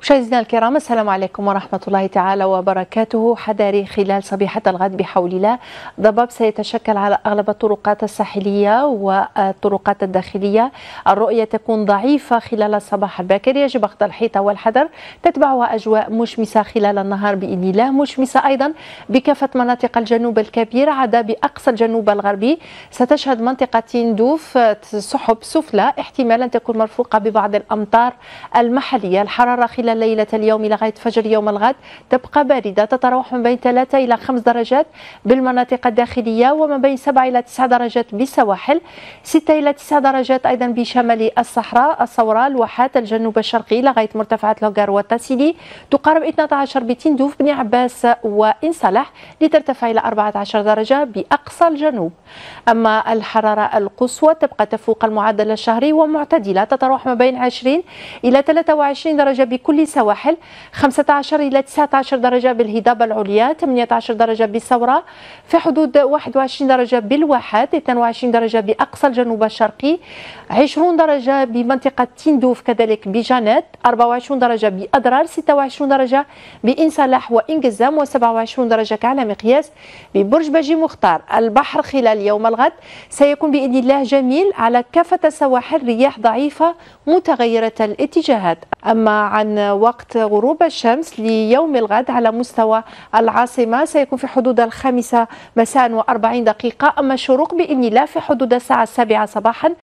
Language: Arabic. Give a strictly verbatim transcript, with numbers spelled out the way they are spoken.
مشاهدينا الكرام، السلام عليكم ورحمة الله تعالى وبركاته. حذاري خلال صبيحة الغد بحول الله. ضباب سيتشكل على أغلب الطرقات الساحلية والطرقات الداخلية. الرؤية تكون ضعيفة خلال الصباح الباكر، يجب أخذ الحيطة والحذر. تتبعها أجواء مشمسة خلال النهار بإذن الله، مشمسة أيضا بكافة مناطق الجنوب الكبير عدا بأقصى الجنوب الغربي. ستشهد منطقة تندوف سحب سفلى احتمال أن تكون مرفوقة ببعض الأمطار المحلية. الحرارة خلال ليلة اليوم لغاية فجر يوم الغد تبقى باردة، تتراوح من بين ثلاثة إلى خمس درجات بالمناطق الداخلية، وما بين سبعة إلى تسع درجات بالسواحل، ستة إلى تسع درجات أيضا بشمال الصحراء الصوراء الواحات الجنوب الشرقي لغاية مرتفعات لوغار والتاسيلي. تقارب اثنتا عشر بتندوف بن عباس وإن صلح لترتفع إلى أربعة عشر درجة بأقصى الجنوب. أما الحرارة القصوى تبقى تفوق المعدل الشهري ومعتدلة، تتراوح ما بين عشرين إلى ثلاثة وعشرين درجة بكل سواحل، خمسة عشر إلى تسعة عشر درجة بالهضاب العليا، ثمانية عشر درجة بالثورة، في حدود واحد وعشرين درجة بالواحات، اثنين وعشرين درجة بأقصى الجنوب الشرقي، عشرين درجة بمنطقة تندوف كذلك بجانات، أربعة وعشرين درجة بأضرار، ستة وعشرين درجة بإن صلاح وإنقزام، وسبعة وعشرين درجة على مقياس ببرج باجي مختار. البحر خلال يوم الغد سيكون بإذن الله جميل على كافة السواحل، رياح ضعيفة متغيرة الاتجاهات. أما عن وقت غروب الشمس ليوم الغد على مستوى العاصمة سيكون في حدود الخامسة مساء وأربعين دقيقة، أما الشروق بإذن الله في حدود الساعة السابعة صباحا.